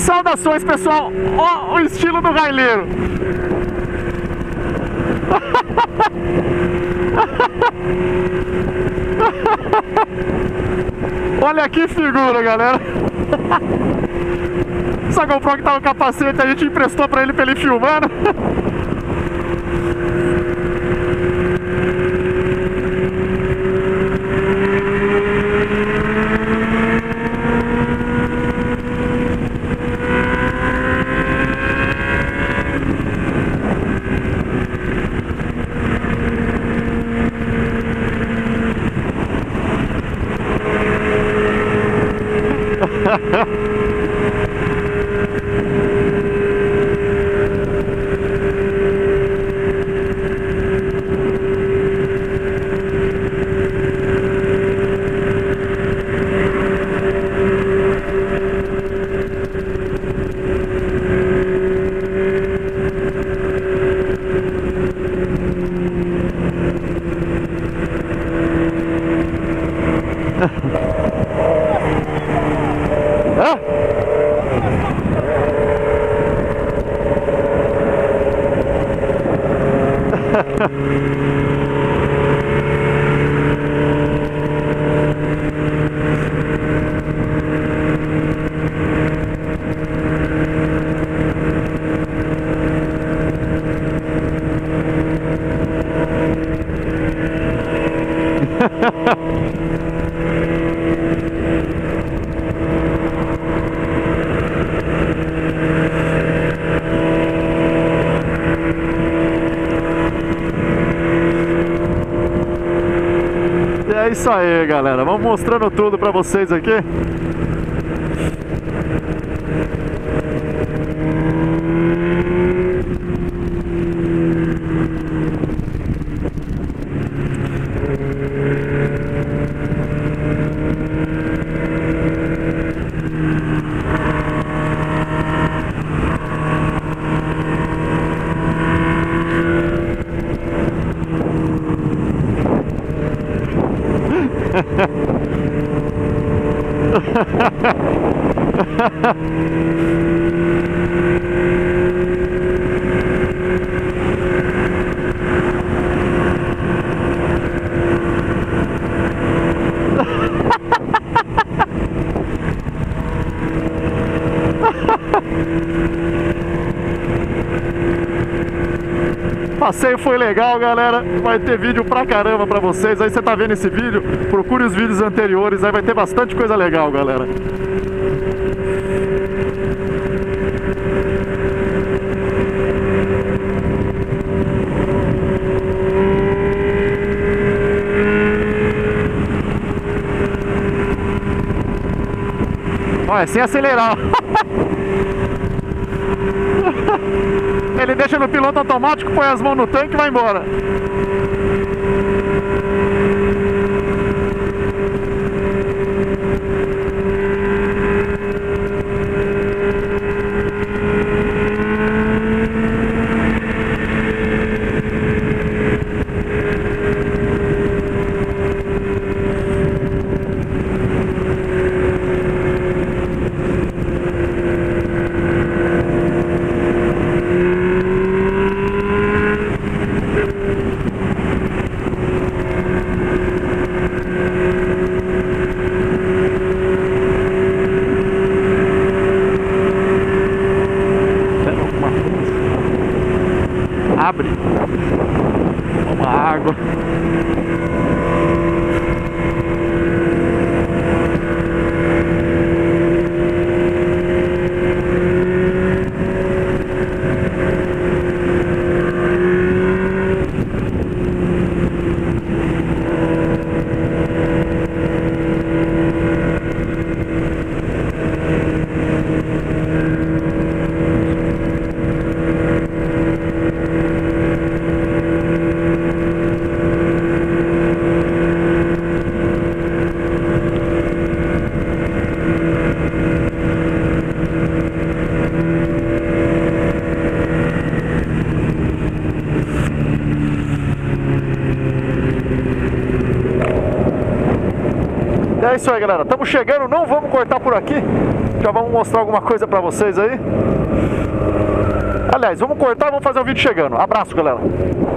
Saudações, pessoal. Ó, o estilo do raileiro. Olha que figura, galera. Essa GoPro que tá no capacete, a gente emprestou pra ele filmando. É isso aí, galera. Vamos mostrando tudo pra vocês aqui. Passeio foi legal, galera. Vai ter vídeo pra caramba pra vocês. Aí você tá vendo esse vídeo, procure os vídeos anteriores. Aí vai ter bastante coisa legal, galera. Olha, sem acelerar. Ele deixa no piloto automático, põe as mãos no tanque e vai embora. Abre uma água. É isso aí, galera. Estamos chegando, não vamos cortar por aqui. Já vamos mostrar alguma coisa pra vocês aí. Aliás, vamos cortar e vamos fazer o vídeo chegando. Abraço, galera.